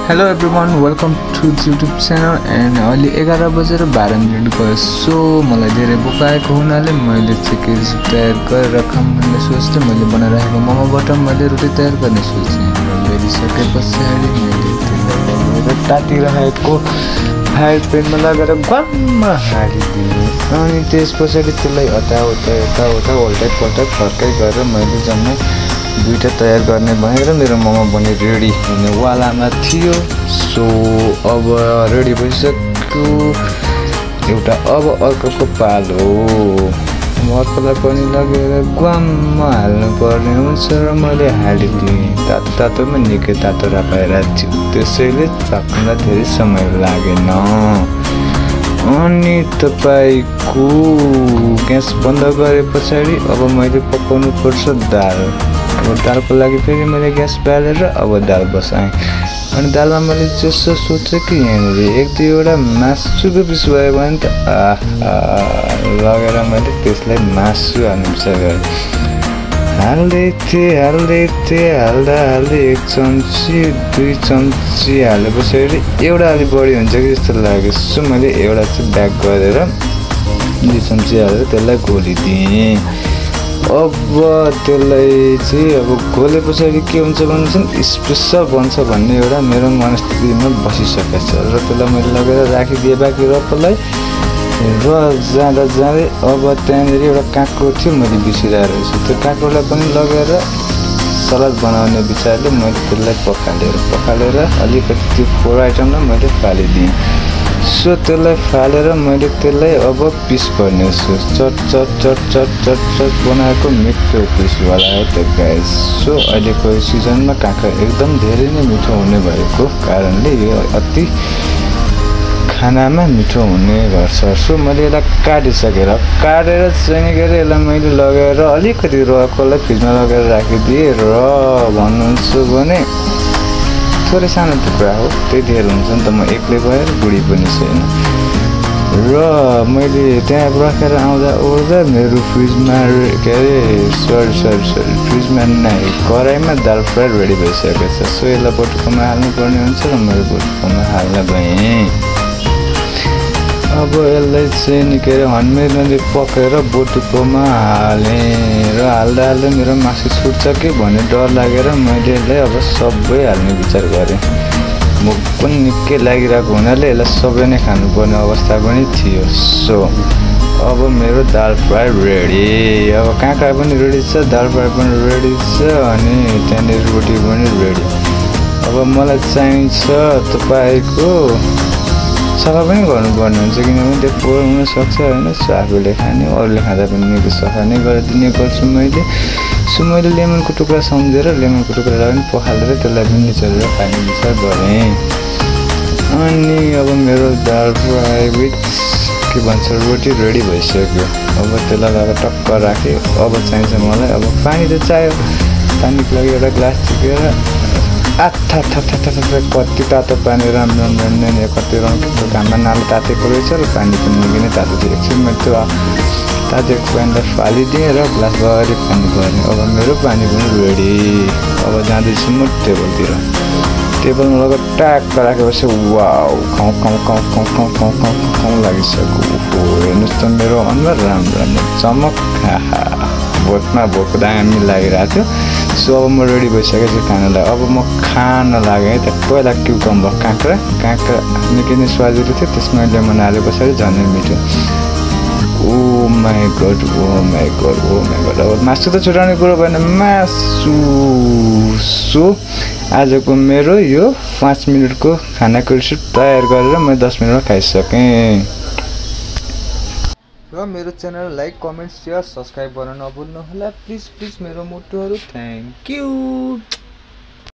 Hello everyone, welcome to YouTube channel and अहिले 11 बजेर 12 minute भयो। सो मलाई धेरै भोक आएको हुनाले मैले चिकन सुप तयार गरेर खाऊँ भन्ने सोचले मैले बनाइरहेको मोमोबाट मैले रोटी तयार गर्ने सोचेँ। बेलिसकेपछि मैले तातिरहेको फ्राई प्यानमा लगाएर गममा हालिदिएँ अनि त्यसपछि त्यसलाई यताउता उल्टाइ फर्काइ गरेर मैले जम्मै दुईटा तयार गर्ने भनेर मेरो मोमो बनी रेडी हुने वालामा थियो। सो अब रेडी भइसक्यो। एउटा अब अर्को पालो अर्कोलाई पनि लगेर ग्वाममा हाल्नु पर्ने हुन्छ र मैले हालिदिएँ। तातोमा निकै तातो राखेर थियो, त्यसैले पाक्नलाई धेरै समय लागेन। अनि तपाईको ग्यास बन्द गरे पछाडि अब मैले पकाउनु पर्छ दाल। अब दालको लागि फेरि मैले ग्यास बालेर अब दाल बसाएँ। अनि दालमा मैले जसो सोचेँ कि यहाँनिर एक दुईवटा मासुको पिस भयो भने त लगेर मैले त्यसलाई मासु हाल्नु गरेँ। हाल्दै थिएँ हाल्दा एक चम्ची 2 चम्ची हाले पछाडि एउटा अलिक बढी हुन्छ कि जस्तो लाग्यो। सो मैले एउटा चाहिँ ब्याक गरेर 2 चम्ची हालेर त्यसलाई घोलिदिएँ। अब त्यसलाई चाहिँ अब घोले पछाडि के हुन्छ भने चाहिँ स्पेसल बन्छ भन्ने एउटा मेरो मनस्थितिमा बसिसकेको छ र त्यसलाई मैले लगेर राखिदिएँ बाँकी रपलाई। र जाँदै अब त्यहाँनिर एउटा काँक्रो थियो, मैले बिर्सिरहेको रहेछु। त्यो काँक्रोलाई पनि लगेर सलाद बनाउने विचारले मैले त्यसलाई पखालेर अलिकति त्यो 4 आइटमलाई मैले फालिदिएँ। सो त्यसलाई फालेर मैले त्यसलाई अब पिस गर्नेछु। चट बनाएको मिठो पिसवाला हो त्यो गाइस। सो अहिलेको सिजनमा काँक्रा एकदम धेरै नै मिठो हुने भएको कारणले यो अति खानामा मिठो हुने गर्छ। सो मैले यसलाई काटेर चाहिँ यसलाई मैले लगेर अलिकति रकोलाई फ्रिजमा लगेर राखिदिएँ। र भन्नुहुन्छ भने थोरै सानो टुक्रा हो, त्यही धेर हुन्छ नि त। म एक्लै भएर बुढी पनि छैन। र मैले त्यहाँ राखेर आउँदा मेरो फ्रिजमा के अरे सरी फ्रिजमा नै कराईमा दाल फ्राई रेडी भइसकेको छ। सो यसलाई बटुकोमा हाल्नुपर्ने हुन्छ र मैले बटुकोमा हाल्न गएँ। अब यसलाई चाहिँ निकै मैले पकाएर बटुकोमा हालेँ र हाल्दा मेरो मासु छुट्छ कि भन्ने डर लागेर मैले यसलाई अब सबै हाल्ने विचार गरेँ। भोक पनि निकै लागिरहेको हुनाले यसलाई सबै नै खानुपर्ने अवस्था पनि थियो। सो अब मेरो दाल फ्राई रेडी। अब काँक्रा पनि रेडी छ, दाल फ्राई पनि रेडी छ, अनि त्यहाँनिर रोटी पनि रेडी। अब मलाई चाहिन्छ तपाईँको सफा पनि गर्नुपर्ने हुन्छ, किनभने त्यो पोहोर हुनसक्छ होइन। सो आफूले खाने अरूले खाँदा पनि निकै सफा नै गरिदिने गर्छु मैले। सो मैले लेमनको टुक्रा सम्झेर लेमनको टुक्रालाई पनि पखालेर त्यसलाई पनि निचोरेर खाने विचार गरेँ। अनि अब मेरो दाल फ्राई विथ के भन्छ रोटी रेडी भइसक्यो। अब त्यसलाई लगेर टक्क राखेँ। अब चाहिन्छ मलाई अब पानी त चाहियो। पानीको लागि एउटा ग्लास चिकेर कति तातो पानी राम्रो कति रङको घाममा नालो तातेको रहेछ र पानी पनि निकै नै तातो थियो। एकछिनमा त्यो तातेको पानीलाई फालिदिएँ र ग्लासभरि पानी गरेँ। अब मेरो पानी पनि रेडी। अब जाँदैछु म टेबलमा लगेर ट्याक्क राखेपछि वाउ खाउँ लागिसक्यो। हेर्नुहोस् त मेरो अनुहार राम्रो चमक भोकमा भोक दामी लागिरहेको थियो। सो अब म रेडी भइसकेको छु खानालाई। अब म खान लागेँ त। पहिला क्युकम्बर काँक्रा निकै नै स्वादिलो थियो, त्यसमा लेमन हाले पछाडि झनै मिठो। Oh my God. अब मासु त छुटाउने कुरो भएन, मासु। सो आजको मेरो यो 5 मिनटको खानाको रेसिपी तयार गरेर मैले 10 मिनटमा खाइसकेँ। र मेरो channel like comment share subscribe गर्न नभुल्नुहोला प्लिज मेरो मुटुहरू। Thank you.